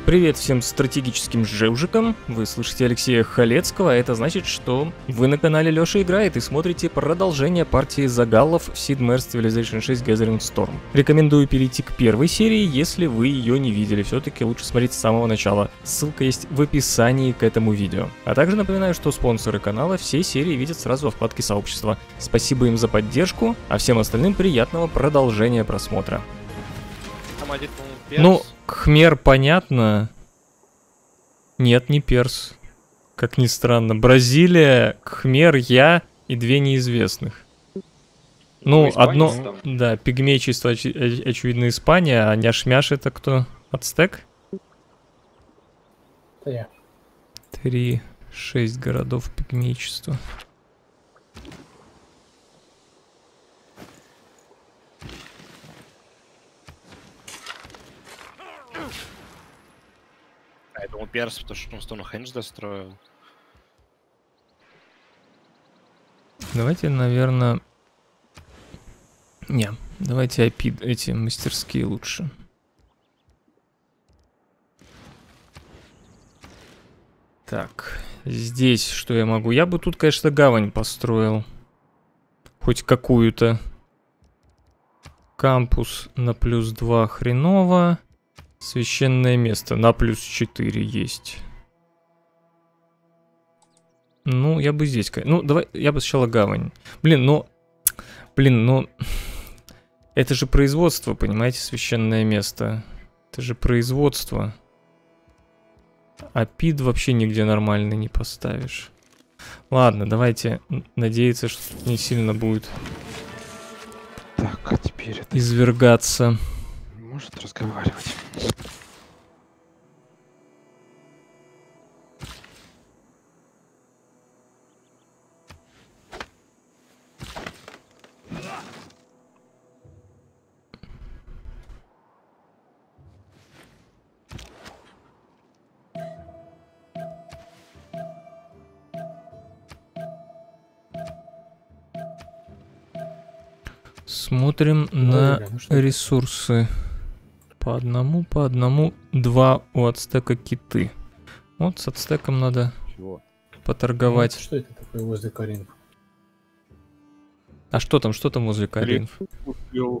Привет всем стратегическим жевжикам, вы слышите Алексея Халецкого, а это значит, что вы на канале Лёша Играет и смотрите продолжение партии загалов в Sid Meier's Civilization 6 Gathering Storm. Рекомендую перейти к первой серии, если вы ее не видели, все-таки лучше смотреть с самого начала. Ссылка есть в описании к этому видео. А также напоминаю, что спонсоры канала все серии видят сразу во вкладке сообщества. Спасибо им за поддержку, а всем остальным приятного продолжения просмотра. Там один, по-моему, перс. Ну, Khmer понятно. Нет, не перс. Как ни странно. Бразилия, Khmer, я и две неизвестных. Ну, одно... там. Да, пигмейчество, очевидно, Испания, а няшмяш это кто? Ацтек? Это я. 3-6 городов пигмейчества. Я думал, перс, потому что он Стоунхендж достроил. Давайте, наверное... Не, давайте эти мастерские лучше. Так, здесь что я могу? Я бы тут, конечно, гавань построил. Хоть какую-то. Кампус на +2 хреново. Священное место на +4 есть. Ну, я бы здесь... Ну, давай, я бы сначала гавань. Блин, ну... Это же производство, понимаете, священное место. Это же производство. А пид вообще нигде нормально не поставишь. Ладно, давайте надеяться, что тут не сильно будет Так, а теперь это извергаться. может разговаривать. Смотрим на ну что? ресурсы. По одному. 2 у ацтека киты. Вот с ацтеком надо Чего? поторговать. Что это такое возле Каринф? А что там возле Каринф? Ну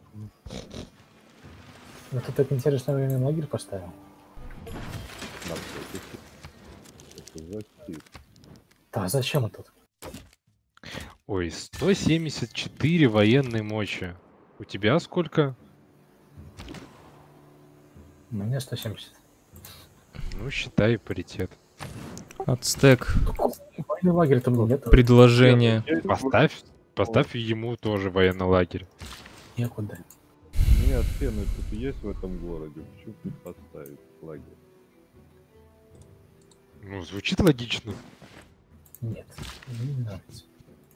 ты так интересно военный лагерь поставил. Да, зачем это? Ой, 174 военной мощи. У тебя сколько? У меня 170. Ну, считай паритет. Ацтек. Военный лагерь там нет. Предложение. Поставь ему тоже военный лагерь. Некуда. У меня стены тут есть в этом городе. Почему тут поставить лагерь? Ну, звучит логично. Нет. Мне не нравится.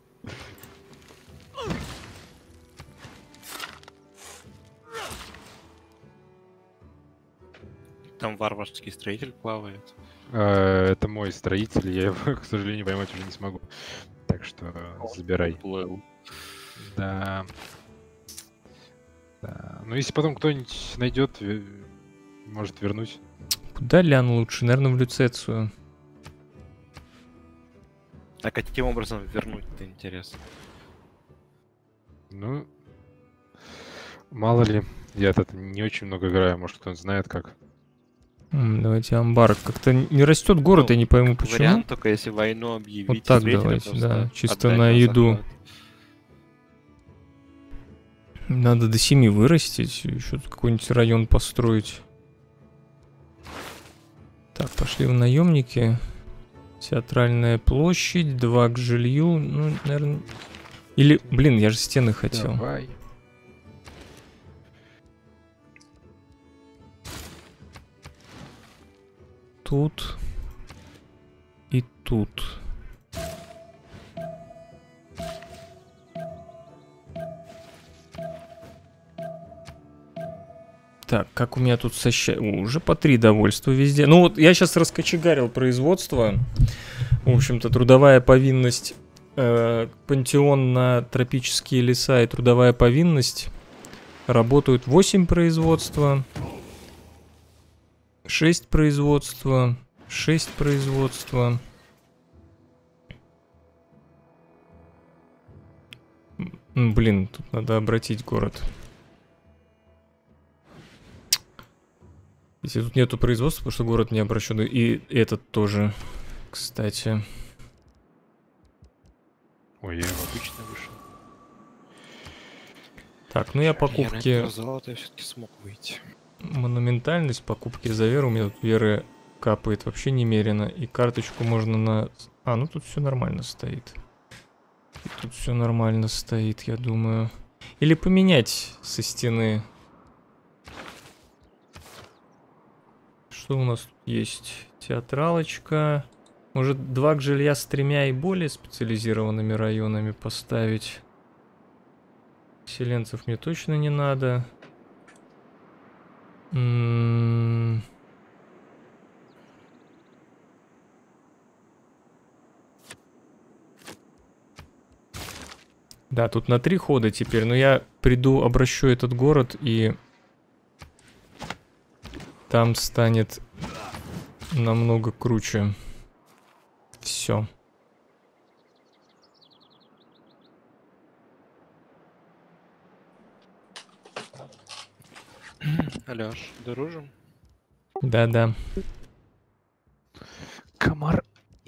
Там варварский строитель плавает. Это мой строитель, я его, к сожалению, поймать уже не смогу. Так что забирай. Плыл. Да. Да. Ну, если потом кто-нибудь найдет, может вернуть. Куда Лян лучше? Наверное, в Люцецию. А каким образом вернуть-то интересно? Ну, мало ли. Я тут не очень много играю, может кто-нибудь знает как. Давайте амбар. Как-то не растет город, Ну, я не пойму почему. Вариант только если войну объявить. Вот так зрителям давайте, просто да, чисто отдать на еду. захват. Надо до 7 вырастить, еще какой-нибудь район построить. Так, пошли в наемники. Театральная площадь, 2 к жилью. Ну, наверное... Или, блин, я же стены хотел. Давай. Тут. И тут. Так, как у меня тут уже по 3 довольства везде. Ну вот я сейчас раскочегарил производство. В общем-то, трудовая повинность. Пантеон на тропические леса и трудовая повинность. Работают 8 производства. 6 производства. 6 производства. Блин, тут надо обратить город. Если тут нету производства, потому что город не обращен. И этот тоже, кстати. Ой, я его обычно вышел. Так, ну я покупки... Золото я все-таки смог выйти. Монументальность покупки за веру. У меня тут веры капает вообще немерено. И карточку можно на... А, ну тут все нормально стоит. Тут все нормально стоит, я думаю. Или поменять со стены. Что у нас тут есть? Театралочка. Может, 2 жилья с 3 и более специализированными районами поставить. Селенцев мне точно не надо. Да, тут на 3 хода теперь, но я приду, обращу этот город, и там станет намного круче. Все. Алёш, дружим? Да-да. Комар.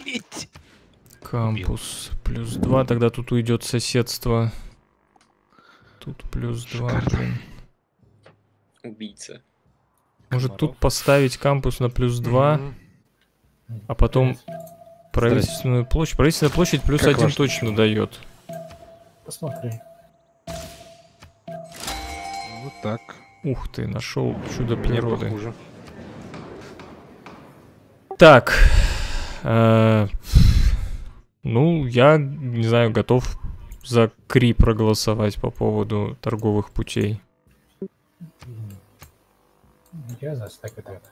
Кампус плюс 2, тогда тут уйдет соседство. Тут плюс 2. Блин. Убийца. Может тут поставить кампус на плюс 2, а потом правительственную площадь. Правительственная площадь плюс Как 1 ваш точно дает. Посмотри. Вот так. Ух ты, нашел чудо Было природы. хуже. Так. Ну, я, не знаю, готов за Кри проголосовать по поводу торговых путей. Я за стека тогда.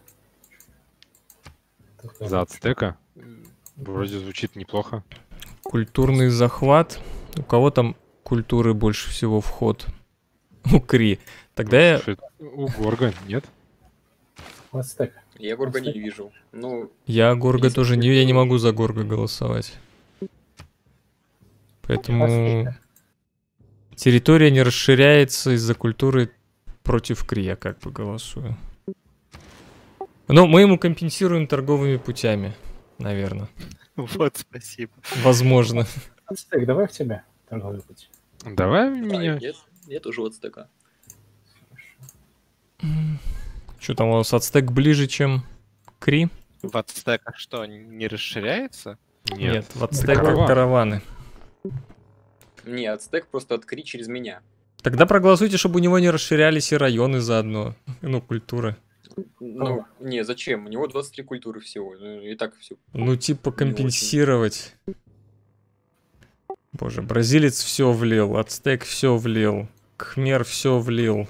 За ацтека? Вроде звучит неплохо. Культурный захват. У кого там культуры больше всего вход? У Кри. Тогда я... У Горга, нет? Вот стека. Я Горга не вижу. Ну, Я Горга Если тоже ты- не... Я не могу за Горга голосовать. Поэтому... Территория не расширяется из-за культуры против Кри, я как бы голосую. Но мы ему компенсируем торговыми путями, наверное. Вот, спасибо. Возможно. Стек, давай в тебя торговый путь. Давай да, меня. я тоже от стека. Что там у нас ацтек ближе, чем Кри? В ацтеках что, не расширяется? Нет, в ацтеках караван. караваны. Не, от стек просто откри через меня. Тогда проголосуйте, чтобы у него не расширялись и районы заодно. Ну, культура. Ну, не, зачем? У него 23 культуры всего. Ну, и так все. Ну, типа компенсировать. Боже, бразилец все влил, ацтек все влил, кхмер все влил.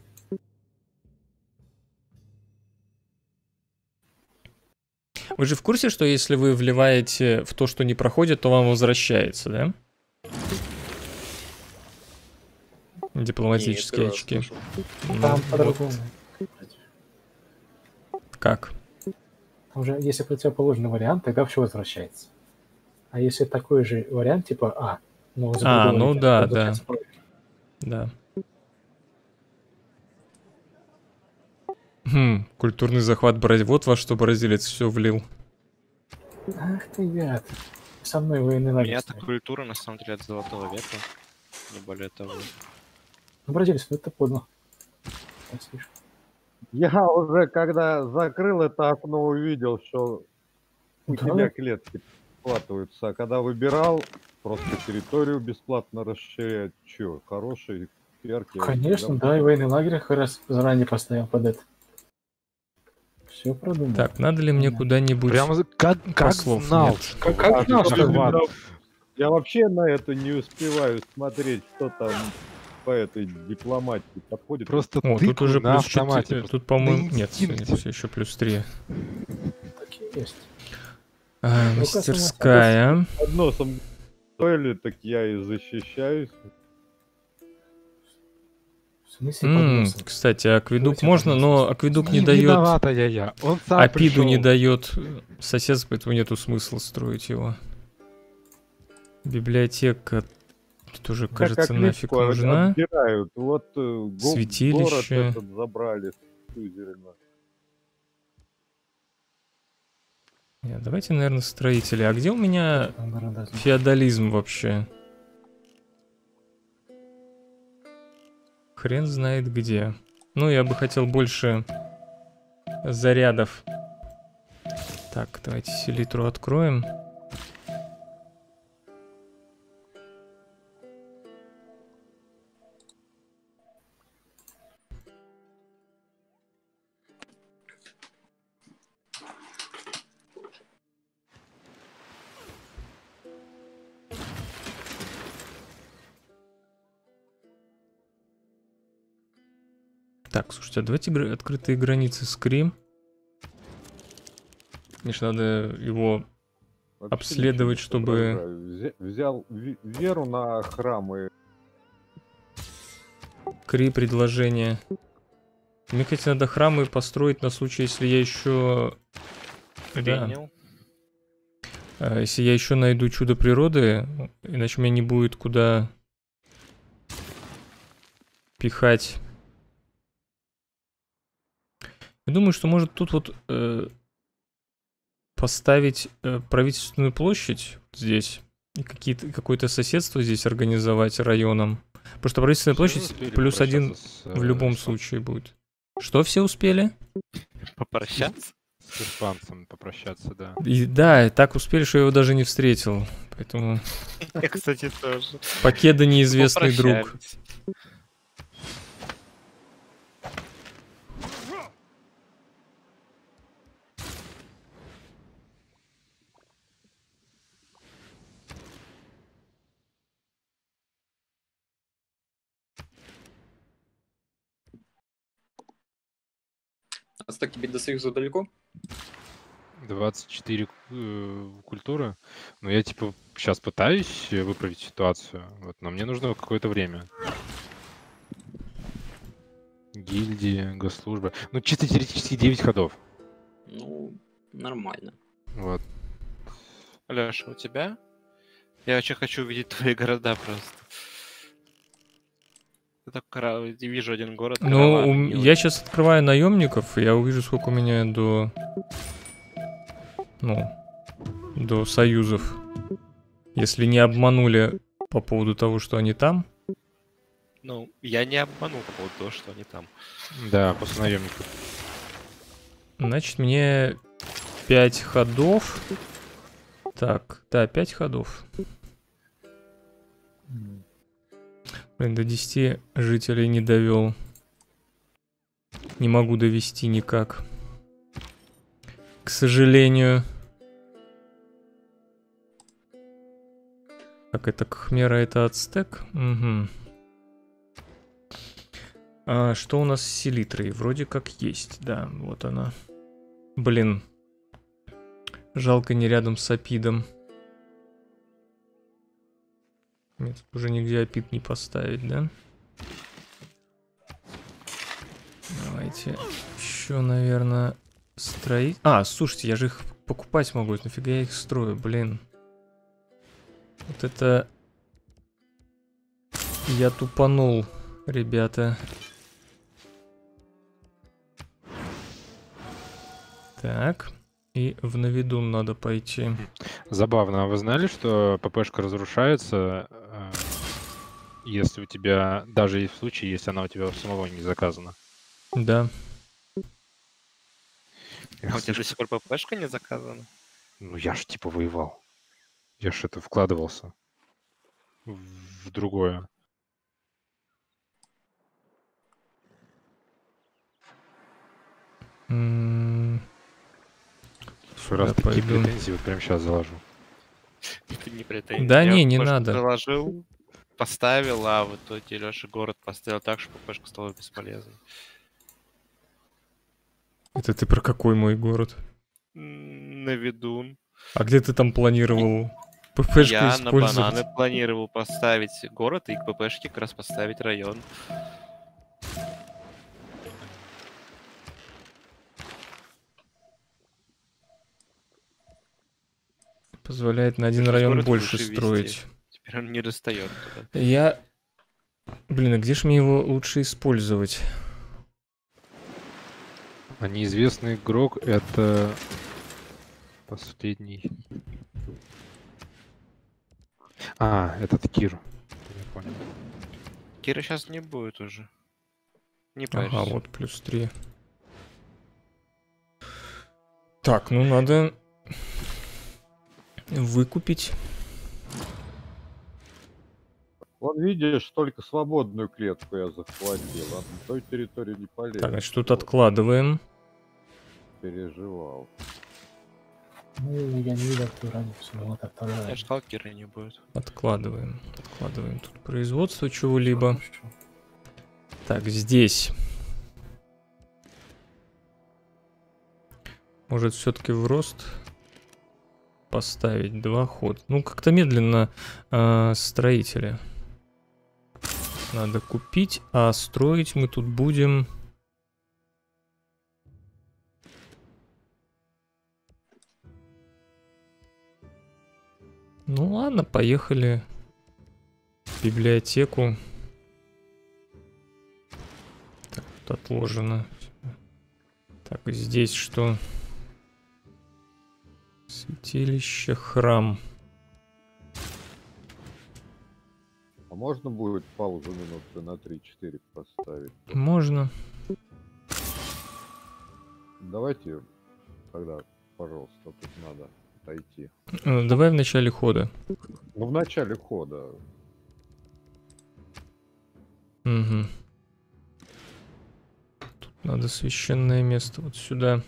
Вы же в курсе, что если вы вливаете в то, что не проходит, то вам возвращается, да? Дипломатические очки. Ну, Там вот. по-другому. Как? Там же, если противоположный вариант, тогда все возвращается. А если такой же вариант, типа А, но за А, другой ну вариант, да, то да. возвращается против. Да. Культурный захват Бразилии. Вот во что бразилец все влил. Ах ты, гад. Со мной военный У лагерь. меня-то ставит. культура, на самом деле, от золотого века. Не более того. Ну, бразилец, ну это подло. Я слышу. Я уже, когда закрыл это окно, увидел, что у Да? тебя клетки складываются. А когда выбирал, просто территорию бесплатно расширять. Че, хороший яркий. Конечно, да, и военный лагерь как раз заранее поставил под это. Все продумал. Так, надо ли мне Да. куда-нибудь... Прямо как послов знал, нет. что Как знал, что захват. Я вообще на это не успеваю смотреть, что там по этой дипломатии подходит. Просто О, тут тыкаю уже на плюс 4. автомате. просто. Тут, по-моему, на нет, инстинкте. все еще плюс 3. Такие есть. Мастерская. Под носом стоили, так я и защищаюсь. В смысле под носом? Кстати, акведук Давайте можно, под но носом. акведук не дает... Виноватая я. Он сам Апиду не пришёл. дает соседство, поэтому нету смысла строить его. Библиотека тоже, Так кажется, как нафиг липку нужна. отбирают. Вот Святилище. город этот забрали с Сюзерена. Нет, давайте, наверное, строители. А где у меня Там города. феодализм вообще? Хрен знает где. Ну, я бы хотел больше зарядов. Так, давайте селитру откроем. Так, слушайте, а давайте открытые границы скрим. Конечно, надо его Вообще обследовать, ничего не чтобы... соображаю. Взял веру на храмы. Кри предложение. Мне, кстати, надо храмы построить на случай, если я еще... Да. Принял. Если я еще найду чудо природы, иначе у меня не будет куда пихать. Я думаю, что может тут вот поставить правительственную площадь здесь и какое-то соседство здесь организовать районом. Потому что правительственная площадь +1 в любом случае будет. Что все успели? Попрощаться? С испанцем попрощаться, да. И, да, так успели, что я его даже не встретил. Поэтому Я, кстати, тоже. покеда неизвестный друг. Попрощались. А так тебе до Союза далеко? 24 культуры. Но я, типа, сейчас пытаюсь выправить ситуацию. Вот, но мне нужно какое-то время. Гильдии, госслужба. Ну, чисто теоретически 9 ходов. Ну, нормально. Вот. Леша, у тебя? Я очень хочу увидеть твои города просто. Я так вижу один город. Ну, караван, и я сейчас открываю наемников, и я увижу, сколько у меня до... Ну, до союзов. Если не обманули по поводу того, что они там. Ну, я не обманул по поводу того, что они там. Да, после наемников. Значит, мне 5 ходов. Так, да, 5 ходов. Блин, до 10 жителей не довел. Не могу довести никак. К сожалению. Так, это Кхмера, это Ацтек? Угу. А что у нас с селитрой? Вроде как есть, да, вот она. Блин. Жалко, не рядом с Апидом. Мне тут уже нигде Апид не поставить, да? Давайте еще, наверное, строить. А, слушайте, я же их покупать могу. Нафига я их строю, блин. Вот это... Я тупанул, ребята. Так. И в Навидун надо пойти. Забавно. А вы знали, что ППшка разрушается, если у тебя, даже и в случае, если она у тебя у самого не заказана? Да. А у тебя до сих пор ППшка не заказана? Ну, я ж типа воевал. Я ж это вкладывался в другое. Слушай, раз Да, такие пойду. претензии, вот прямо сейчас заложу. Это не претензия. Да Я не, не ППшку надо. заложил, поставил, а в итоге Леша город поставил так, что ППшка стала бесполезной. Это ты про какой мой город? Навидун. А где ты там планировал ППшку Я на использовать? бананы планировал поставить город и к ППшке как раз поставить район. позволяет на один Пришлось район город больше выше вести. строить. Теперь он не достает туда. Я... Блин, а где ж мне его лучше использовать? А неизвестный игрок это последний. А, этот Кир. Я понял. Кира сейчас не будет уже. Не Ага, парься. вот плюс 3. Так, ну надо выкупить. Вот видишь, только свободную клетку я захватил, а на той территории не полез. Так, значит, тут Вот, откладываем. переживал. Ну, я не видел эту разницу, но вот это Я вторая. же сказал, Кира не будет. Откладываем. Откладываем тут производство чего-либо. Хорошо. Так, здесь. Может, все-таки в рост поставить 2 хода. Ну, как-то медленно строители. Надо купить, а строить мы тут будем... Ну ладно, поехали в библиотеку. Так, тут отложено. Так, здесь что? Святилище, храм. А можно будет паузу минуты на 3-4 поставить? Можно. Давайте тогда, пожалуйста, тут надо отойти. Давай в начале хода. Ну, в начале хода. Угу. Тут надо священное место вот сюда.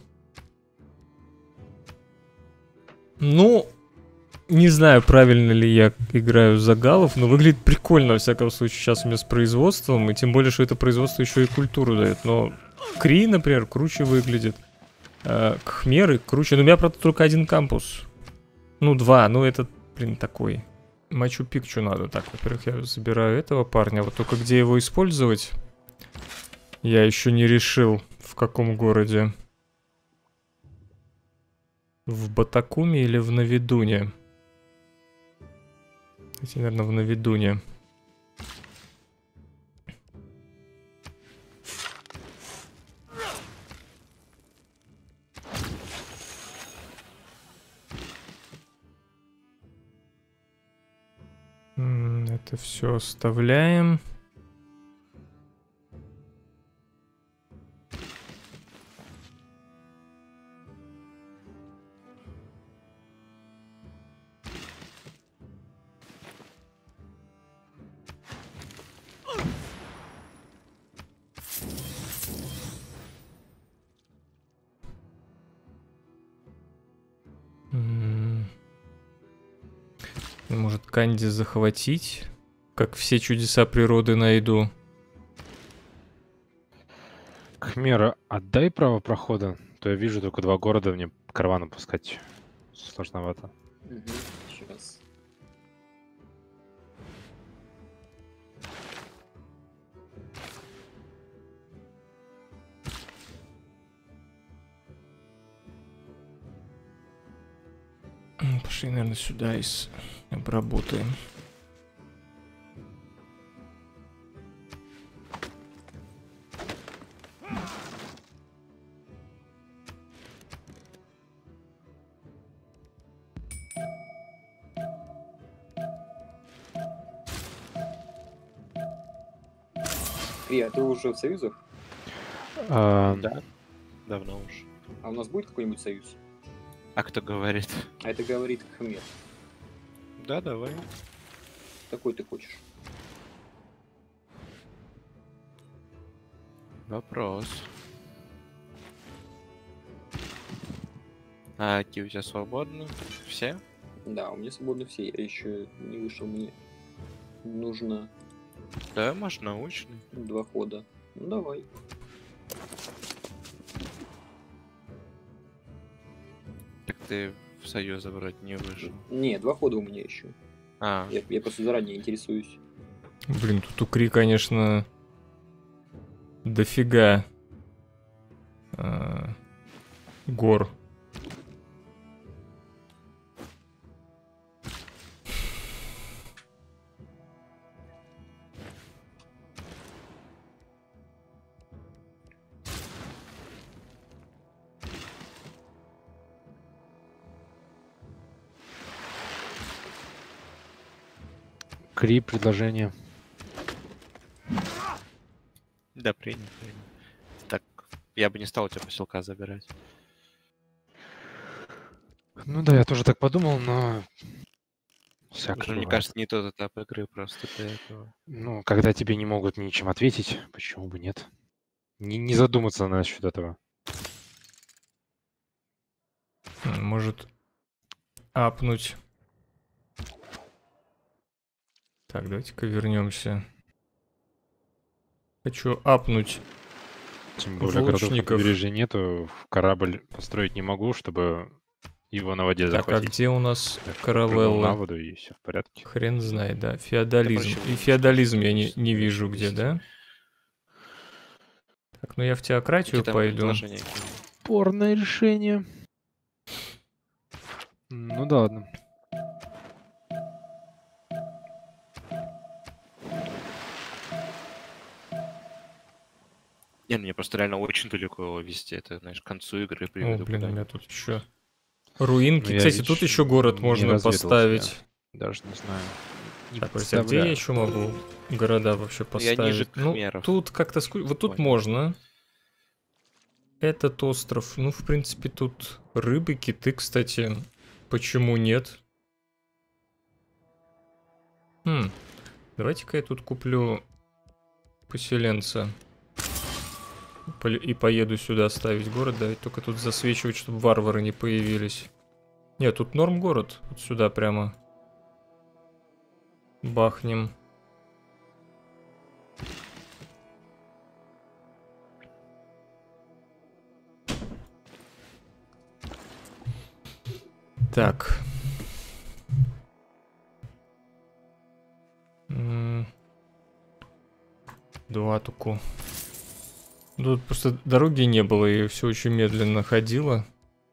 Ну, не знаю, правильно ли я играю за галлов, но выглядит прикольно, во всяком случае, сейчас у меня с производством, и тем более, что это производство еще и культуру дает. Но Кри, например, круче выглядит. Кхмеры круче. Но у меня, правда, только один кампус. Ну, 2, ну этот, блин, такой. Мачу-Пикчу надо. Так, во-первых, я забираю этого парня. Вот только где его использовать, я еще не решил, в каком городе. В Батакуме или в Навидуне? Хотя, наверное, в Навидуне. Это все оставляем. Может, Канди захватить? Как все чудеса природы найду. Кхмера, отдай право прохода. То я вижу только 2 города, мне караваном пускать сложновато. Сейчас. Пошли, наверное, сюда и обработаем. А ты уже в союзах? Да, давно уж. А у нас будет какой-нибудь союз? А кто говорит? А это говорит Кхмер. Да, давай. Какой ты хочешь? Вопрос. А какие у тебя свободны? Все? Да, у меня свободны все. Я еще не вышел, мне нужно Да, может, научный. 2 хода. Ну давай. Так ты в союз вроде не вышел. Не, 2 хода у меня еще. А, Я просто заранее интересуюсь. Блин, тут у Кри, конечно, дофига гор. Кри, предложение. Да, принял. Так, я бы не стал у тебя поселка забирать. Ну да, я тоже так подумал, но... Всякое Уже, мне бывает. кажется, не тот этап игры просто для этого. Ну, когда тебе не могут ничем ответить, почему бы нет? Не задуматься насчет этого. Может апнуть. Так, давайте-ка вернемся. Хочу апнуть. Тем более городов на лучников. побережье нету, корабль построить не могу, чтобы его на воде Так, а захватить. где у нас Так что прыгнул на каравелла? воду и все в порядке. Хрен знает, да. Феодализм. проще И феодализм я не просто вижу где, вести. да? Так, ну я в Где теократию там пойду. предложение кинул? Спорное решение. Ну да ладно. Не, мне просто реально очень далеко его вести. Это, знаешь, к концу игры О, приведу. блин, у меня куда-нибудь. тут еще руинки. Ну, я, Кстати, видишь, тут еще город не можно разведал поставить. себя. Даже не знаю. Не Так, подожди, а где я представляю. еще могу города вообще Я ниже поставить? Ну, Кхмеров. тут как-то вот тут Понял. можно. Этот остров. Ну, в принципе, тут рыбы, киты, кстати. Почему нет? Давайте-ка я тут куплю поселенца. И поеду сюда ставить город. Да, ведь только тут засвечивать, чтобы варвары не появились. Нет, тут норм город. Вот сюда прямо. Бахнем. Так. Дуатуку. Тут просто дороги не было, и все очень медленно ходило.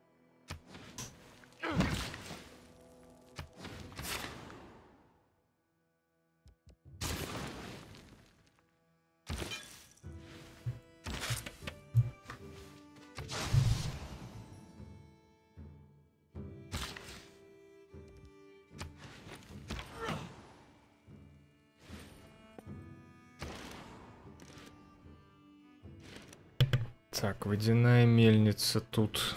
Так, водяная мельница тут.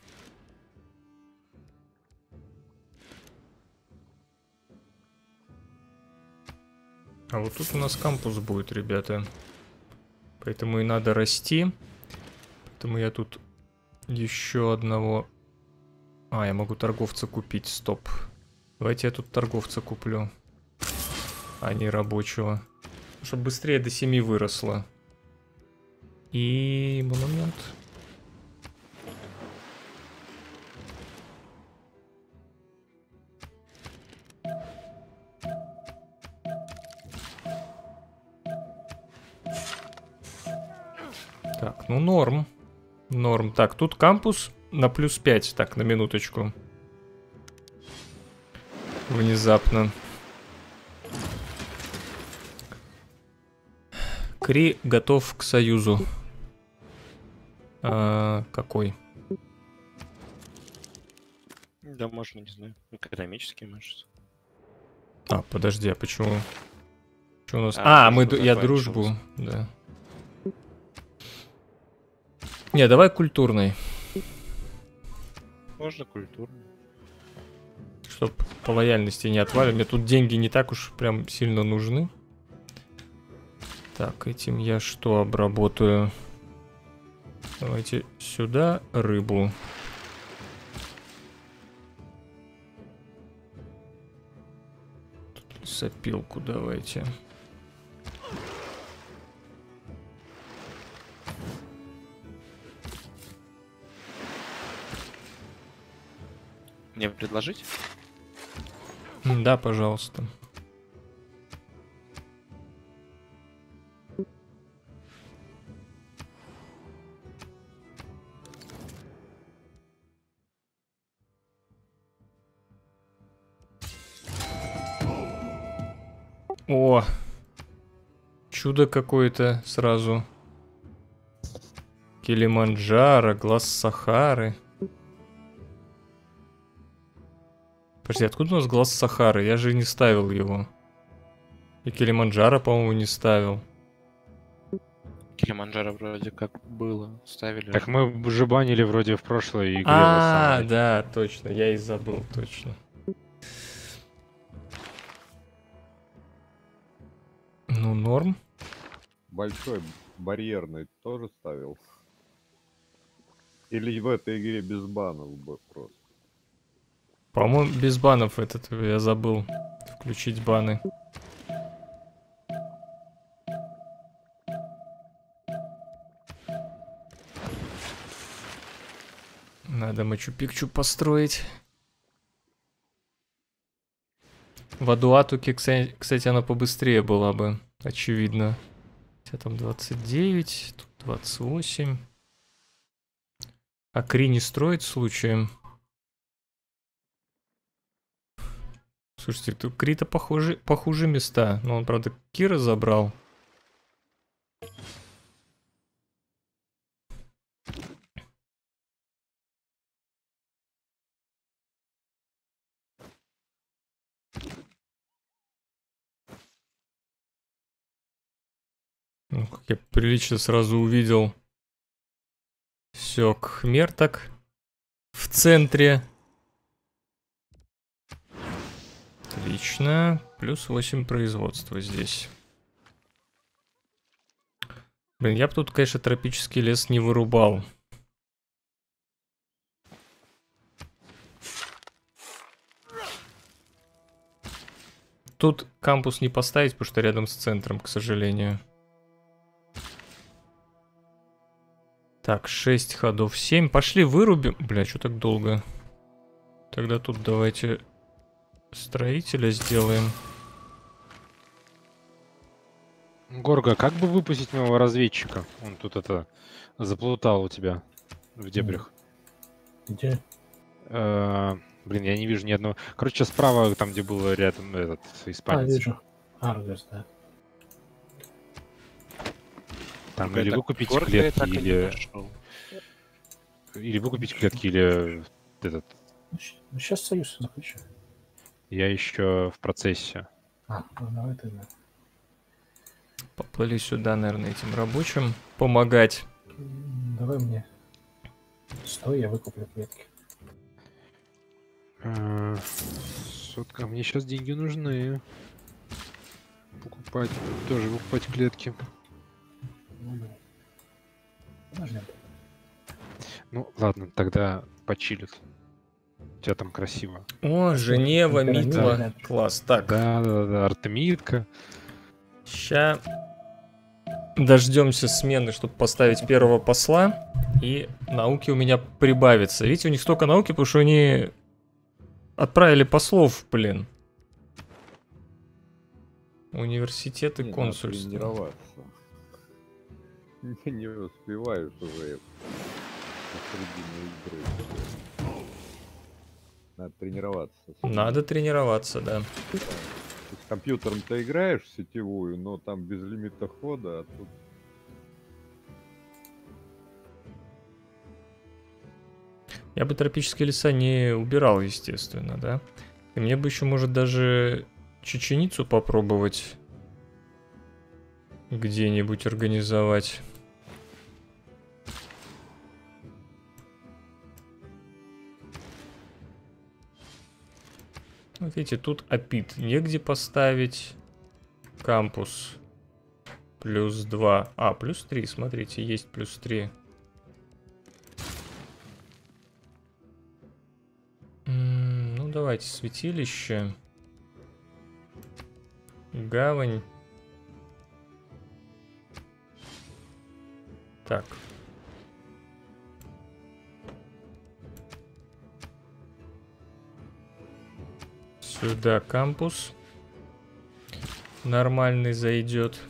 А вот тут у нас кампус будет, ребята. Поэтому и надо расти. Поэтому я тут еще одного... А, я могу торговца купить, стоп. Давайте я тут торговца куплю. А не рабочего. Чтобы быстрее до 7 выросло. И монумент. Так, ну норм. Норм. Так, тут кампус на +5. Так, на минуточку. Внезапно. Кри готов к союзу. Какой? Да, можно, не знаю. Экономический, может. А, подожди, а почему? Что у нас? А, Я дружба дружбу, закончилась. да. Не, давай культурный. Можно культурно. Чтоб по лояльности не отвалили. Мне тут деньги не так уж прям сильно нужны. Так, этим я что обработаю? Давайте сюда рыбу. Тут сопилку давайте. Мне предложить? Да, пожалуйста. О! Чудо какое-то сразу. Килиманджаро, глаз Сахары. Подожди, откуда у нас глаз Сахары? Я же не ставил его. И Килиманджаро, по-моему, не ставил. Килиманджаро вроде как было. Ставили Так же. мы уже банили вроде в прошлой игре. А, самой. да, точно, я и забыл, точно. Ну, норм. Большой барьерный тоже ставил? Или в этой игре без банов бы просто? По-моему, без банов этот, я забыл включить баны. Надо Мачу-Пикчу построить. В Адуатуке, кстати, она побыстрее была бы, очевидно. У тебя там 29, тут 28. А Кри не строит случаем? Слушайте, тут Кри-то похуже места. Но он, правда, Кира забрал. Ну, как я прилично сразу увидел. Все, Кхмер так в центре. Отлично. Плюс 8 производства здесь. Блин, я бы тут, конечно, тропический лес не вырубал. Тут кампус не поставить, потому что рядом с центром, к сожалению. Так, 6 ходов, 7. Пошли вырубим. Бля, что так долго? Тогда тут давайте строителя сделаем. Горго, как бы выпустить моего разведчика? Он тут это заплутал у тебя в дебрях. Где? Блин, я не вижу ни одного. Короче, справа, там, где был рядом этот А, испанец. вижу. Аргос, да. Там Только или это выкупить город я клетки, так и не или... нашел. Или выкупить клетки, или этот... Ну, сейчас союз заключу. Я еще в процессе. А, ну давай тогда. Поплыли сюда, наверное, этим рабочим помогать. Давай мне. Стой, я выкуплю клетки. Сотка, мне сейчас деньги нужны. Покупать, тоже выкупать клетки. Ну, да. Подожди. Ну, ладно, тогда почилит. У тебя там красиво. О, Женева, Пирамида, Митва. да. Класс. Так, Да, Артемидка. ща дождемся смены, чтобы поставить первого посла. И науки у меня прибавится. Видите, у них столько науки, потому что они отправили послов, блин. Университеты, Не, надо консульства. тренироваться. Не успеваешь уже посредине игры. Надо тренироваться. Надо тренироваться, да. С компьютером ты играешь в сетевую, но там без лимита хода, а тут... Я бы тропические леса не убирал, естественно, да. И мне бы еще, может, даже чеченицу попробовать где-нибудь организовать. Вот видите, тут опит негде поставить. Кампус. Плюс 2. А, плюс 3, смотрите, есть плюс 3. Ну, давайте святилище. Гавань. Так. Сюда кампус. Нормальный зайдет.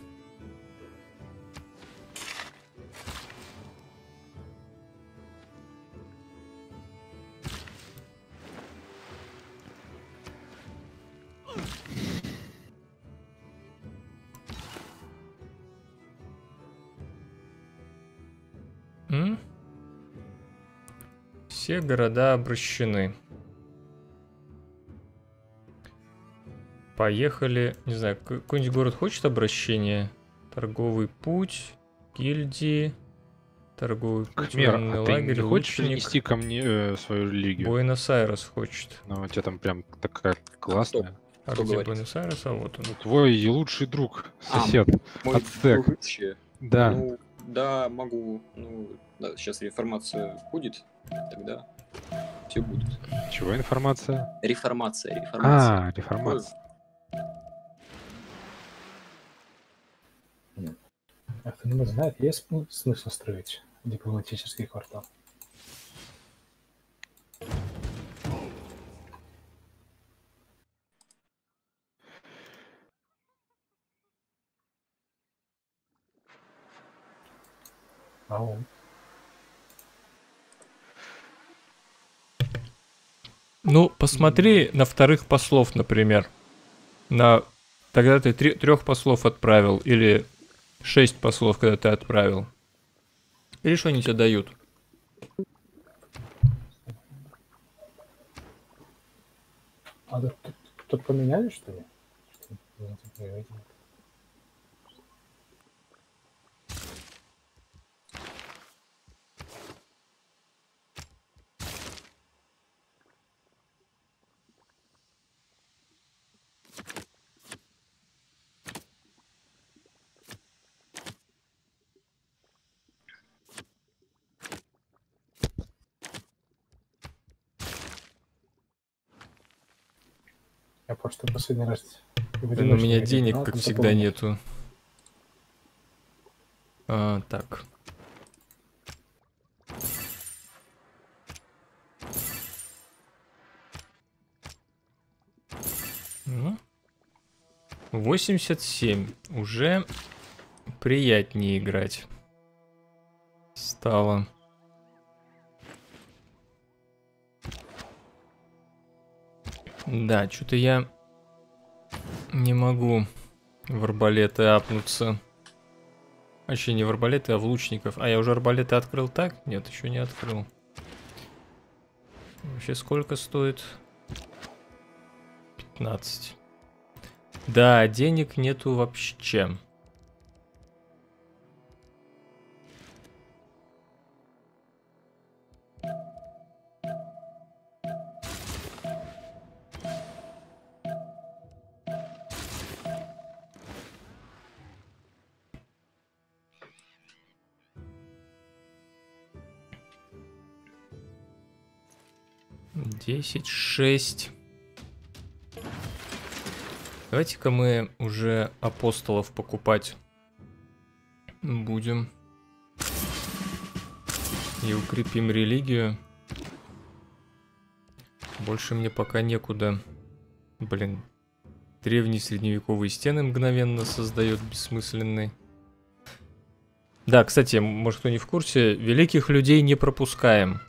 Все города обращены. Поехали. Не знаю, какой-нибудь город хочет обращение? Торговый путь, гильдии, торговый путь, Хмер, военный а ты лагерь, не хочешь лучник. принести ко мне свою религию? Буэнос-Айрес хочет. Ну, у тебя там прям такая классная. А Кто где говорит? Буэнос-Айрес? А вот он. Ну, твой лучший друг, А, сосед, Мой ацтек. вообще. Да. Ну, да, могу. Ну, да, сейчас реформация будет, тогда все будет. Чего информация? Реформация. А, реформация. А кто-нибудь знает, есть смысл строить дипломатический квартал? Ау. Ну, посмотри на вторых послов, например. Тогда ты 3 послов отправил, или 6 послов, когда ты отправил. Или что они тебе дают? А тут поменяли, что ли? Я тут не видел. Я просто последний раз... Блин, у меня денег, как всегда, нету. Так. Ну. 87. Уже приятнее играть стало. Да, что-то я не могу в арбалеты апнуться. Вообще не в арбалеты, а в лучников. А я уже арбалеты открыл так? Нет, еще не открыл. Вообще сколько стоит? 15. Да, денег нету вообще. Десять, 6. Давайте-ка мы уже апостолов покупать будем. И укрепим религию. Больше мне пока некуда. Блин. Древние средневековые стены мгновенно создает бессмысленный. Да, кстати, может кто не в курсе, великих людей не пропускаем.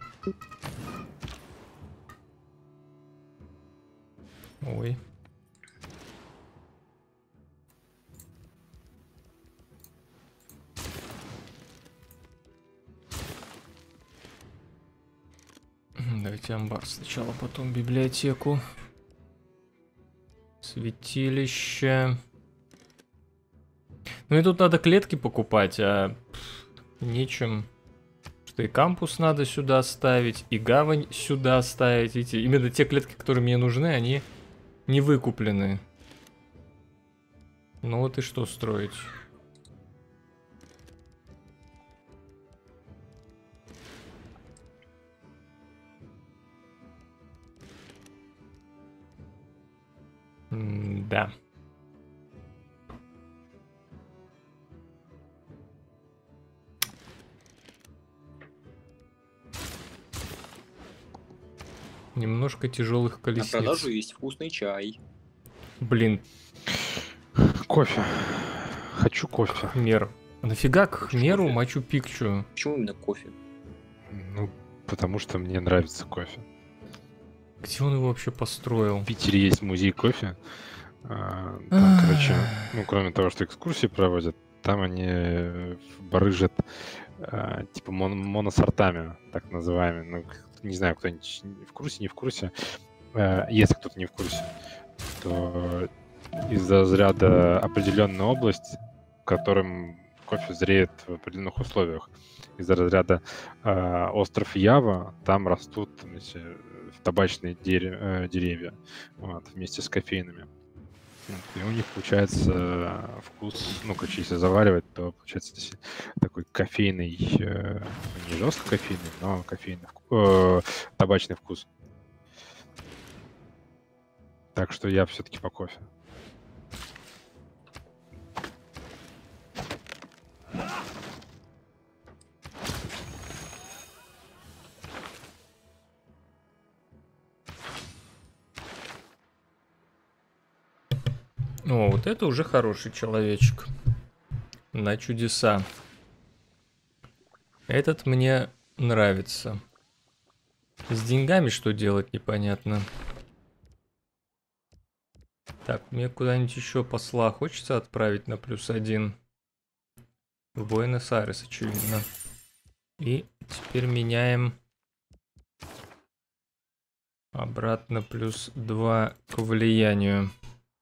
Ой. Давайте амбар сначала, потом библиотеку. Святилище. Ну и тут надо клетки покупать, а нечем. Что и кампус надо сюда ставить, и гавань сюда ставить. Видите, именно те клетки, которые мне нужны, они не выкуплены. Ну вот и что строить? Да. Немножко тяжелых колесниц. На продажу есть вкусный чай. Блин, Кофе. Хочу кофе. Хмер. А нафига к Хочешь Хмеру кофе? Мачу-Пикчу? Почему именно кофе? Ну, потому что мне нравится кофе. Где он его вообще построил? В Питере есть музей кофе. Там, короче, ну, кроме того, что экскурсии проводят, там они барыжат типа моносортами, так называемыми. Ну, не знаю, кто-нибудь в курсе, не в курсе. Если кто-то не в курсе, то из-за разряда определенная область, в котором кофе зреет в определенных условиях. Из-за разряда остров Ява, там растут табачные деревья вот, вместе с кофейными. И у них получается вкус, ну, короче, если заваривать, то получается такой кофейный, не жестко кофейный, но кофейный, табачный вкус. Так что я все-таки по кофе. О, вот это уже хороший человечек. На чудеса. Этот мне нравится. С деньгами что делать, непонятно. Так, мне куда-нибудь еще посла хочется отправить на +1. В Буэнос-Айрес, очевидно. И теперь меняем обратно +2 к влиянию.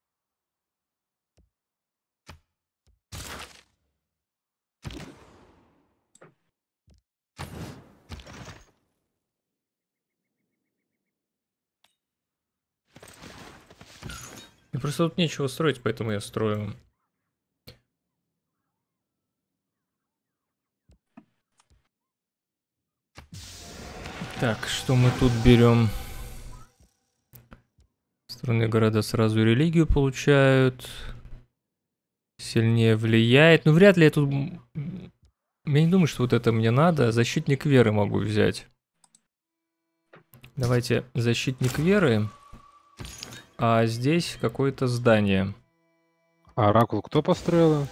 И просто тут нечего строить, поэтому я строю. Так, что мы тут берем? Страны города сразу религию получают. Сильнее влияет. Ну, вряд ли я тут... Я не думаю, что вот это мне надо. Защитник веры могу взять. Давайте защитник веры. А здесь какое-то здание. А Оракул кто построил?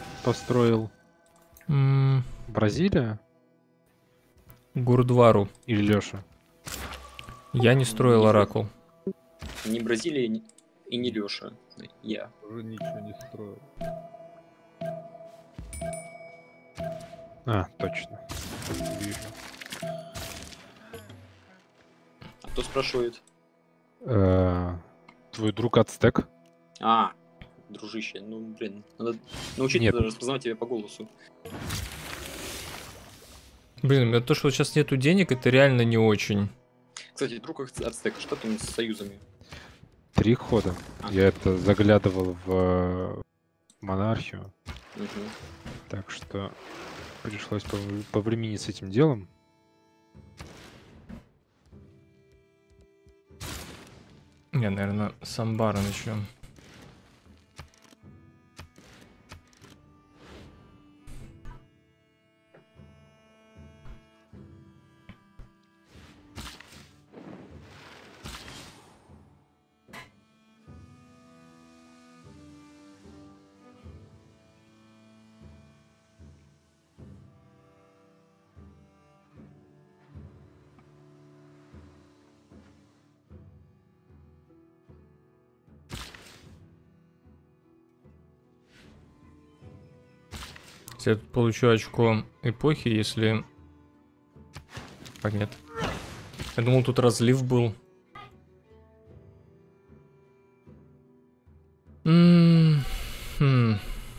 Бразилия? Гурдвару. Или Лёша? Я не строил Оракул. Не Бразилия и не Лёша. Я. Уже ничего не строил. А, точно. Вижу. А кто спрашивает? Твой друг Ацтек? А, дружище, ну, блин, надо научиться Нет. распознавать тебя по голосу. Блин, то, что сейчас нету денег, это реально не очень. Кстати, друг Ацтека, что там с союзами? 3 хода. Я это заглядывал в монархию. Мгм. Так что пришлось повременить с этим делом. Я, наверное, с амбара начнем. Я тут получу очко эпохи, если... А, нет. Я думал, тут разлив был. Хм.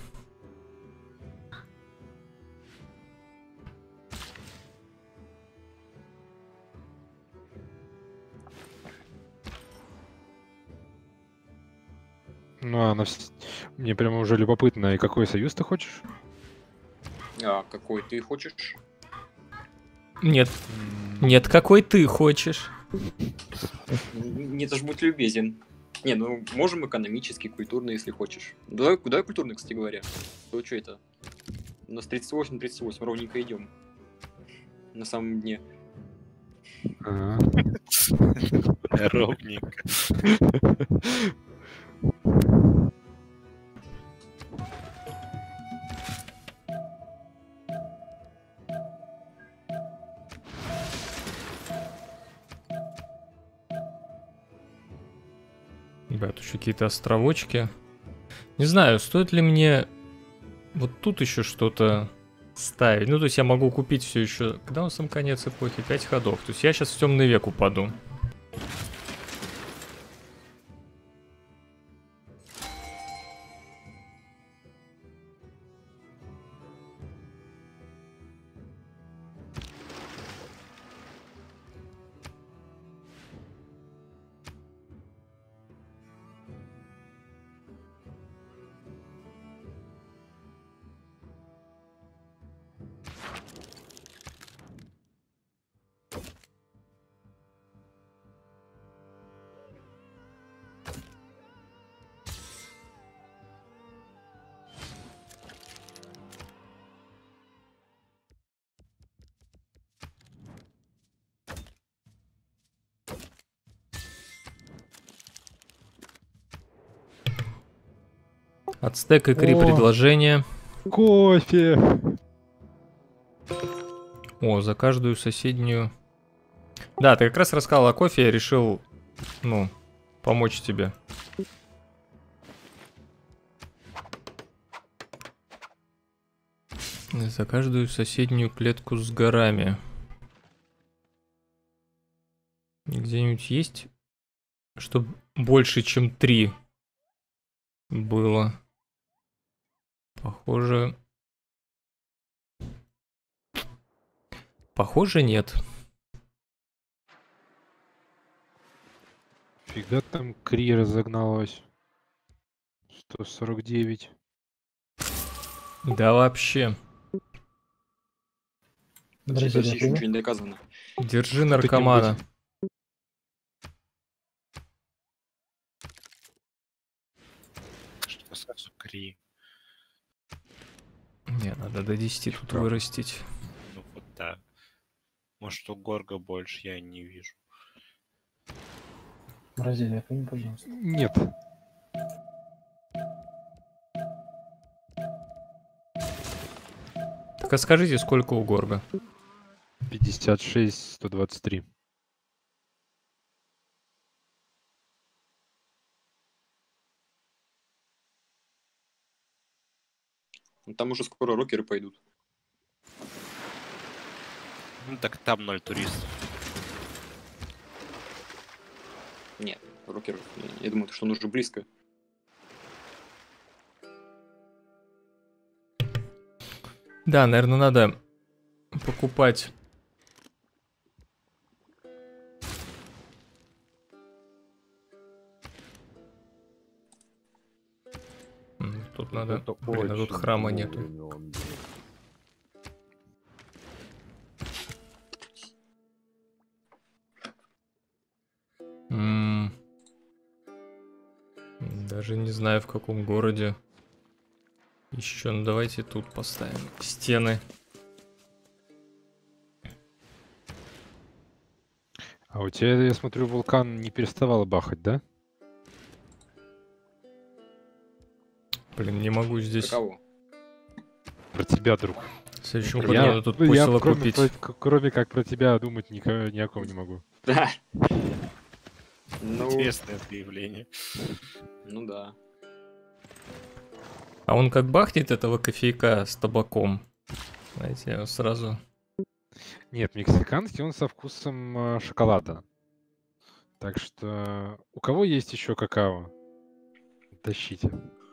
Ну, мне прямо уже любопытно, и какой союз ты хочешь? А какой ты хочешь? Нет. Нет, какой ты хочешь? Не, это ж будь любезен. Не, ну можем экономически, культурно, если хочешь. Давай культурно, кстати говоря. То что это? У нас 38, ровненько идем. На самом дне. Ага. Ровненько. Ребят, еще какие-то островочки. Не знаю, стоит ли мне вот тут еще что-то ставить. Ну, то есть я могу купить все еще. Когда у нас там конец эпохи? 5 ходов. То есть я сейчас в темный век упаду. Ацтек икри О. предложение. Кофе! О, за каждую соседнюю... Да, ты как раз рассказал о кофе, я решил, ну, помочь тебе. За каждую соседнюю клетку с горами. Где-нибудь есть, чтобы больше, чем 3 было? Похоже... Похоже, нет. Фига там Кри разогналась. 149. Да вообще. Бразилия, Подожди, еще понял? ничего не доказано. Держи наркомана. Что сразу Кри. Не, надо до 10 тут вырастить. Ну вот да. Может, у Горга больше, я не вижу. Бразилия, понял, пожалуйста. Нет. Так а скажите, сколько у Горга? 56, 123. Ну, там уже скоро рокеры пойдут. Ну так там 0 туристов. Нет, рокеры, я думаю, что он уже близко. Да, наверное, надо покупать. Тут надо... Это Блин, а тут очень храма нету. вовремя он был. М. Даже не знаю, в каком городе. Еще, ну давайте тут поставим стены. А у тебя, я смотрю, вулкан не переставал бахать, да? Блин, не могу здесь... Каково? Про тебя, друг. В следующем Я- году надо тут пустило купить. Кроме как про тебя думать ни о ком не могу. Да. Ну, Интересное заявление. ну да. А он как бахнет этого кофейка с табаком. Знаете, я сразу... Нет, мексиканский, он со вкусом шоколада. Так что у кого есть еще какао? Тащите.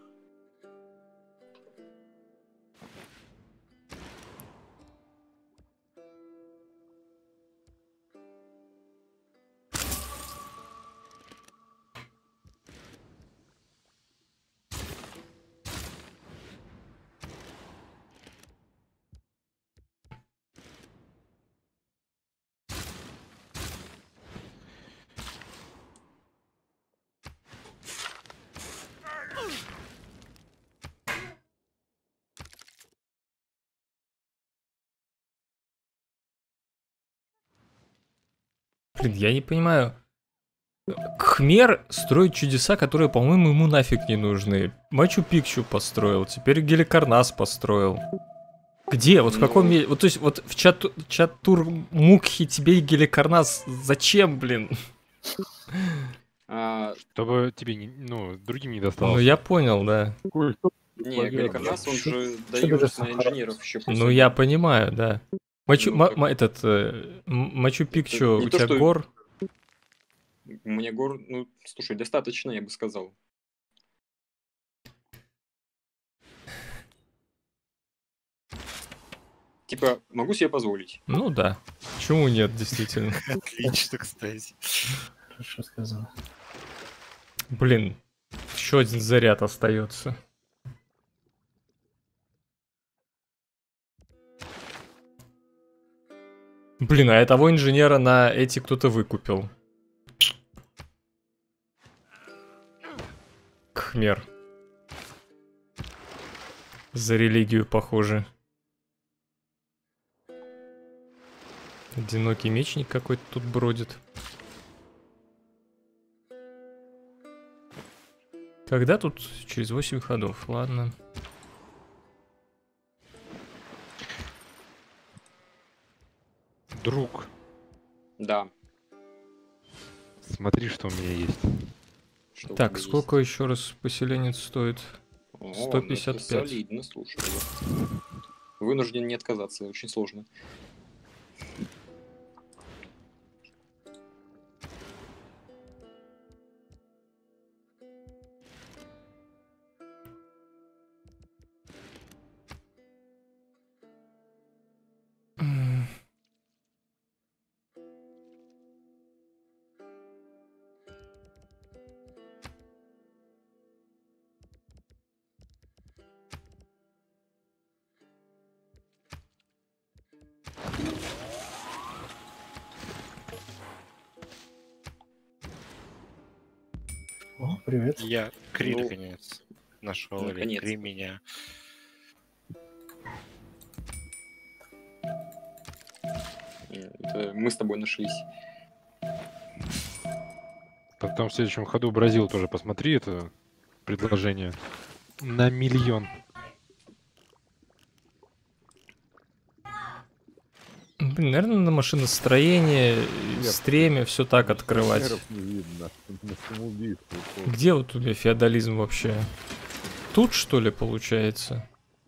Блин, я не понимаю. Кхмер строит чудеса, которые, по-моему, ему нафиг не нужны. Мачу-Пикчу построил, теперь Геликарнас построил. Где? Вот в каком месте? Вот, то есть, вот в Чатурмукхе тебе и Геликарнас зачем, блин? Чтобы тебе, другим не Ну, досталось. я понял, да. Ой, кто Не, Понятно. Галикарнас, он Чё- же чё дает даже на Сахара? инженеров еще Ну, я понимаю, да. Ну, как- Мачу-Пикчу, не у то, тебя что- гор. Мне гор, ну, слушай, достаточно, я бы сказал. Типа, могу себе позволить. Ну да. Почему нет, действительно? Отлично, кстати. Хорошо сказал. Блин, еще один заряд остается. Блин, а того инженера на эти кто-то выкупил. Кхмер. За религию, похоже. Одинокий мечник какой-то тут бродит. Когда тут? Через 8 ходов, ладно. Друг, Да. смотри, что у меня есть. Что у Так, тебя сколько еще раз поселенец стоит? есть? 155. Ну это солидно, слушай. Вынужден не отказаться, очень сложно. М. О, привет. Я Кри Ну, наконец нашел, или наконец. Кри меня. Это мы с тобой нашлись. Потом в следующем ходу Бразил тоже посмотри это предложение. На 1 миллион. Блин, наверное, на машиностроение, стреме все так открывать. Размеров не видно. На самоубийство. Где вот у меня феодализм вообще? Тут, что ли, получается?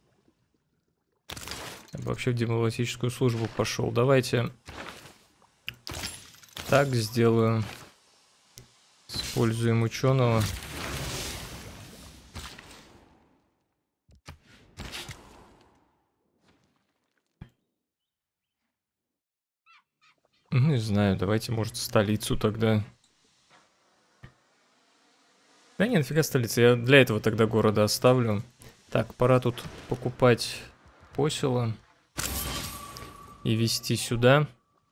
Я бы вообще в дипломатическую службу пошел. Давайте так сделаю. Используем ученого. Не знаю, давайте, может, столицу тогда. Да не, нафига столица, я для этого тогда города оставлю. Так, пора тут покупать посело и везти сюда.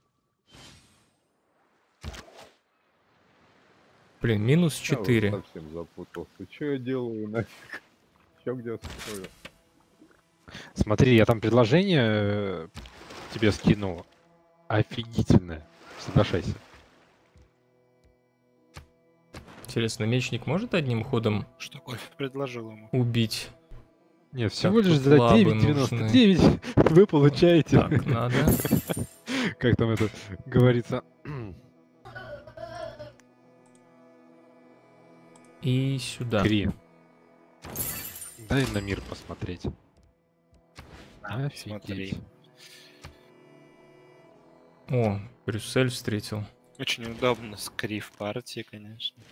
Блин, минус 4. Я вот совсем запутался. Что я делаю нафиг? Все где стою? Смотри, я там предложение тебе скинул. Офигительное. Соглашайся. Интересно, мечник может одним ходом Что кофе предложил ему? убить? Нет, всего Так, лишь тут за лабы 9,99 вы получаете. Так, надо. Как там это говорится? И сюда. Кри. Дай на мир посмотреть. Смотри. Офигеть. О, Брюссель встретил. Очень удобно с Кри в партии, конечно.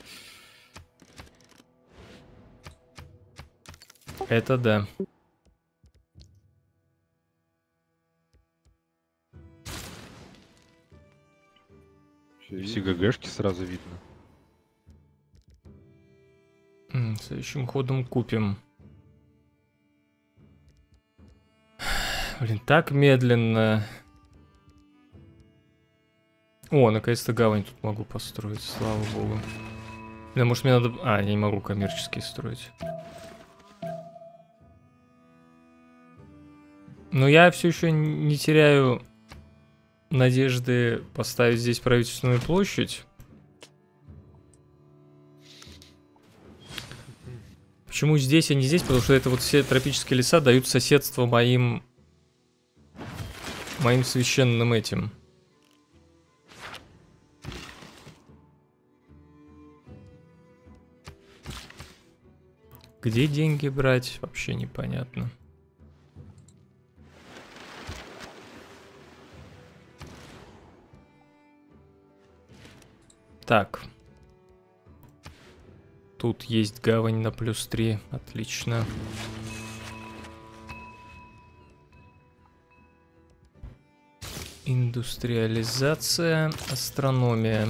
Это да. Вообще Все видно? ГГшки сразу видно. Следующим ходом купим. Блин, так медленно. О, наконец-то гавань тут могу построить, слава богу. Да, может мне надо... А, я не могу коммерческие строить. Но я все еще не теряю надежды поставить здесь правительственную площадь. Почему здесь, а не здесь? Потому что это вот все тропические леса дают соседство моим священным этим. Где деньги брать? Вообще непонятно. Так. Тут есть гавань на +3. Отлично. Индустриализация, астрономия.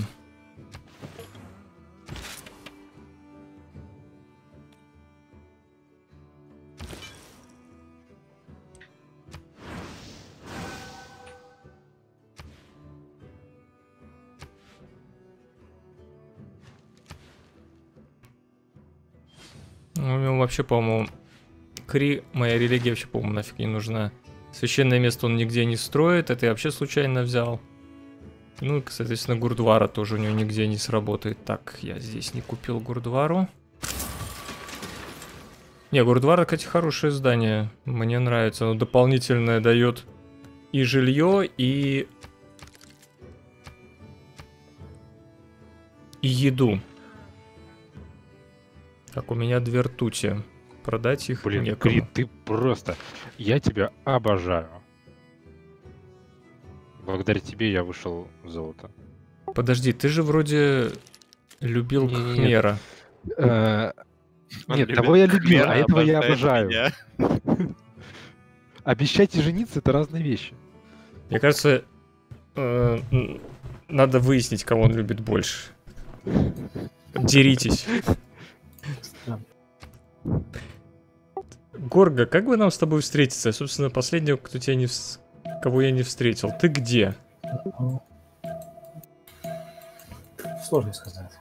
Ну, вообще, по-моему, Кри, моя религия вообще, по-моему, нафиг не нужна. Священное место он нигде не строит, это я вообще случайно взял. Ну и, соответственно, Гурдвара тоже у него нигде не сработает. Так, я здесь не купил Гурдвару. Не, Гурдвара, кстати, хорошее здание. Мне нравится. Оно дополнительное дает и жилье, и еду. Так, у меня 2 ртути. Продать их Блин, некому. Крит, ты просто... Я тебя обожаю. Благодаря тебе я вышел в золото. Подожди, ты же вроде любил Не-не-не. Кхмера. Он Нет, любит того я любил, Кхмера, а этого я обожает обожаю. меня. Обещать и жениться — это разные вещи. Мне кажется, надо выяснить, кого он любит больше. Деритесь. Да. Горга, как бы нам с тобой встретиться? Собственно, последнего, кого я не встретил. Ты где? Ну, сложно сказать.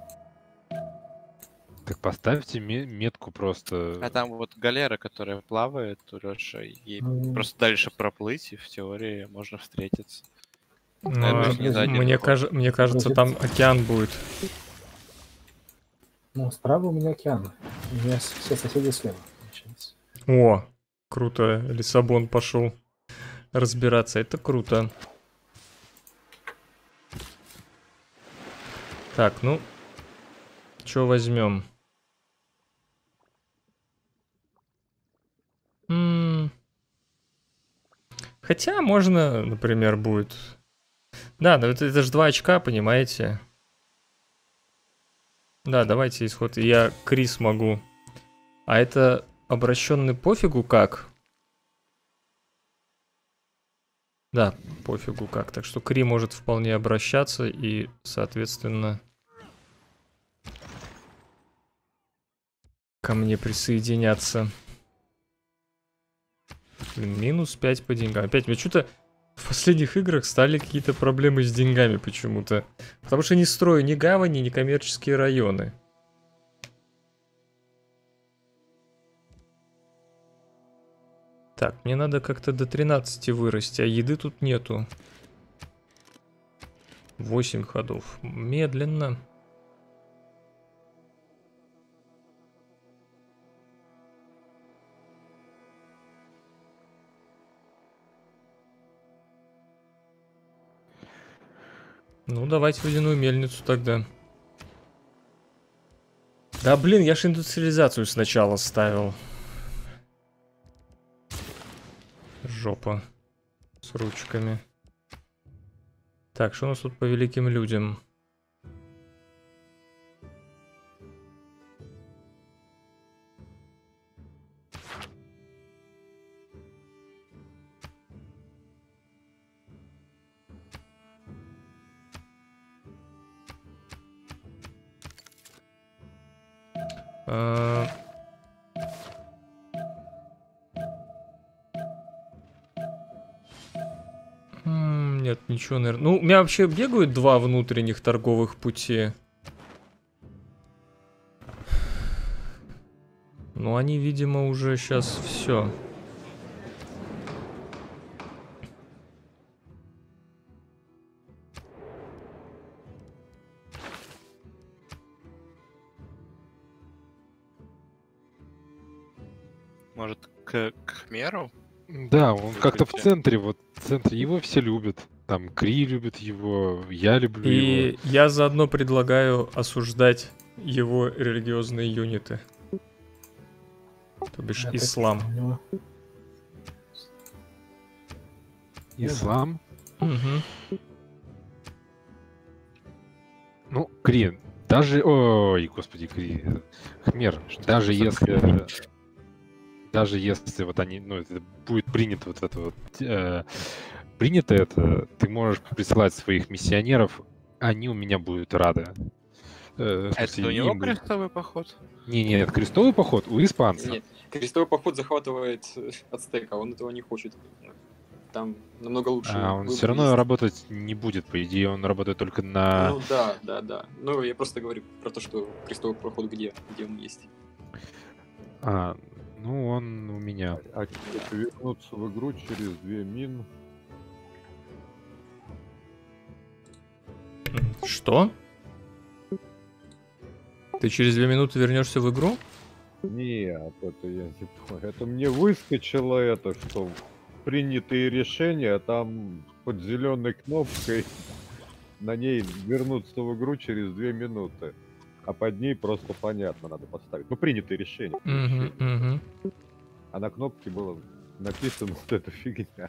Так поставьте метку просто. А там вот галера, которая плавает у Лёши, ей Ну, просто дальше проплыть, и в теории можно встретиться. Ну, это не за один мне, ход. мне кажется, там океан будет. ну, справа у меня океан. У меня все соседи слева, получается. О, круто. Лиссабон пошел разбираться. Это круто. Так, ну, что возьмем? Хотя можно, например, будет... Да, но это же 2 очка, понимаете? Да, давайте исход. Я Крис могу. А это обращенный пофигу как? Да, пофигу как. Так что Кри может вполне обращаться и, соответственно, ко мне присоединяться. Блин, минус 5 по деньгам. Опять, мне что-то в последних играх стали какие-то проблемы с деньгами почему-то. Потому что не строю ни гавани, ни коммерческие районы. Так, мне надо как-то до 13 вырасти, а еды тут нету. 8 ходов. Медленно. Ну, давайте водяную мельницу тогда. Да, блин, я же индустриализацию сначала ставил. Жопа. С ручками. Так, что у нас тут по великим людям? Нет, ничего, наверное. Ну, у меня вообще бегают 2 внутренних торговых пути. Но они, видимо, уже сейчас все. Может, к Кхмеру? Да, он как-то в Прикрытие. центре, вот в центре его все любят. Там Кри любит его, я люблю его. И я заодно предлагаю осуждать его религиозные юниты. То бишь Это ислам. у него. Ислам. Мгм. Ну, Кри, даже... Ой, господи, Кри. Хмер, даже если... Даже если вот они, ну, это будет принято вот это вот, принято это, ты можешь присылать своих миссионеров, они у меня будут рады. В Это смысле, у него им будет- крестовый поход? Не, крестовый поход у испанца. Нет, крестовый поход захватывает ацтека, он этого не хочет. Там намного лучше. А он выбор все равно есть. работать не будет, по идее, он работает только на... Ну да. Ну, я просто говорю про то, что крестовый поход где он есть. Ну, он у меня. А как вернуться в игру через 2 мин? Что? Ты через 2 минуты вернешься в игру? Нет, это я не понял. Это мне выскочило это, что принятые решения, там под зеленой кнопкой на ней вернуться в игру через 2 минуты. А под ней просто понятно надо поставить. Ну, принятые решения. А на кнопке было написано вот эта фигня.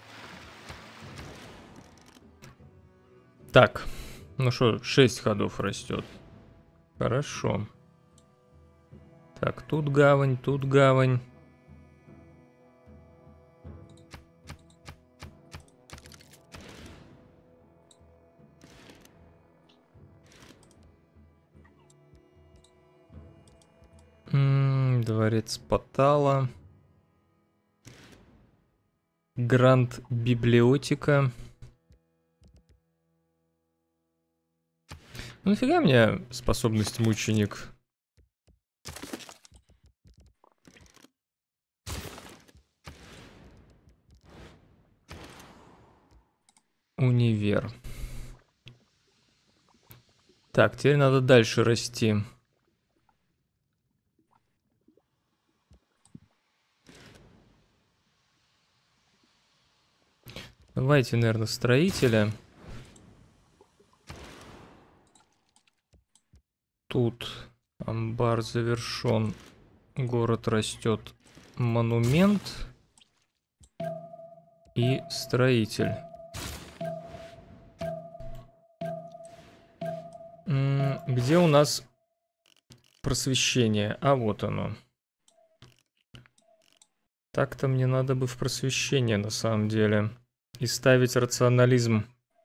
Так, ну что, 6 ходов растет. Хорошо. Так, тут гавань, тут гавань. Дворец Потала. Гранд Библиотека. Ну нафига мне способность мученик? Универ. Так, теперь надо дальше расти. Давайте, наверное, строителя. Тут амбар завершен. Город растет. Монумент. И строитель. Где у нас просвещение? А вот оно. Так-то мне надо бы в просвещение на самом деле. И ставить рационализм.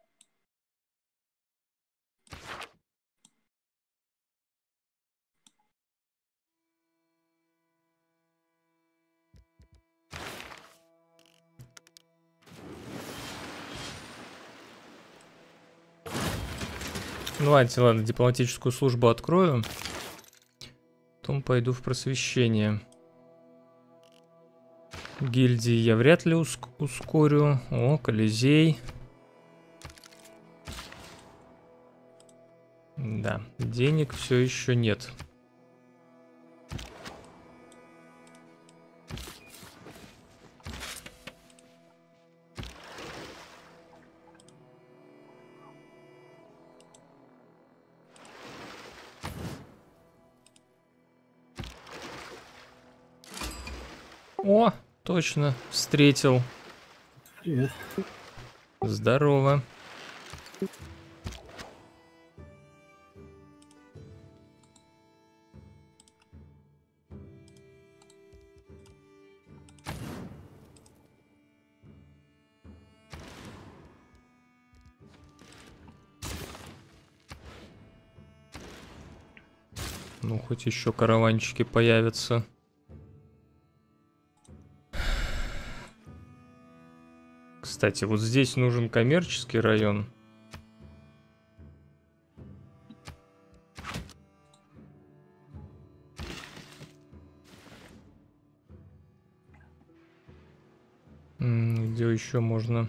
Ну ладно, дипломатическую службу открою. Потом пойду в просвещение. Гильдии я вряд ли ускорю. О, Колизей. Да, денег все еще нет. О, точно, встретил. Привет. Здорово. Ну, хоть еще караванчики появятся. Кстати, вот здесь нужен коммерческий район. Где еще можно?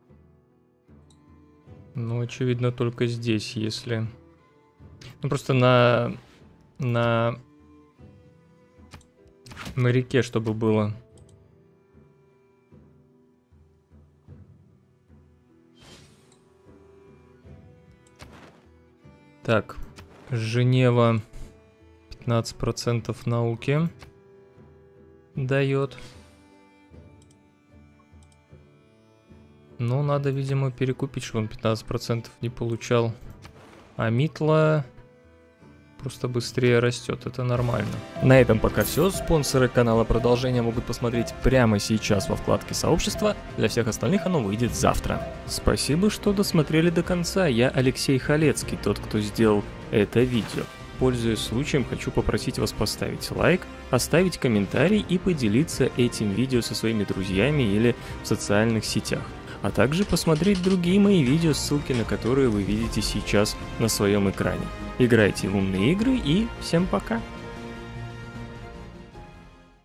Ну, очевидно, только здесь, если... Ну, просто на реке, чтобы было. Так, Женева 15% науки дает. Но надо, видимо, перекупить, чтобы он 15% не получал. А Митла просто быстрее растет, это нормально. На этом пока все. Спонсоры канала продолжения могут посмотреть прямо сейчас во вкладке сообщества. Для всех остальных оно выйдет завтра. Спасибо, что досмотрели до конца. Я Алексей Халецкий, тот, кто сделал это видео. Пользуясь случаем, хочу попросить вас поставить лайк, оставить комментарий и поделиться этим видео со своими друзьями или в социальных сетях. А также посмотреть другие мои видео, ссылки на которые вы видите сейчас на своем экране. Играйте в умные игры и всем пока!